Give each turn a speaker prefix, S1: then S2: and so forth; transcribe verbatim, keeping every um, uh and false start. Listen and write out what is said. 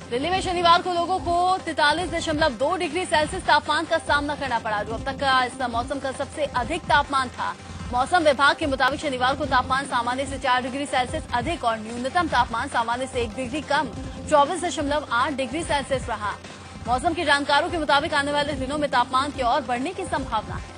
S1: दिल्ली में शनिवार को लोगों को तैंतालीस दशमलव दो डिग्री सेल्सियस तापमान का सामना करना पड़ा, जो अब तक का इस मौसम का सबसे अधिक तापमान था। मौसम विभाग के मुताबिक शनिवार को तापमान सामान्य से चार डिग्री सेल्सियस अधिक और न्यूनतम तापमान सामान्य से एक डिग्री कम चौबीस दशमलव आठ डिग्री सेल्सियस रहा। मौसम के जानकारों के मुताबिक आने वाले दिनों में तापमान की और बढ़ने की संभावना है।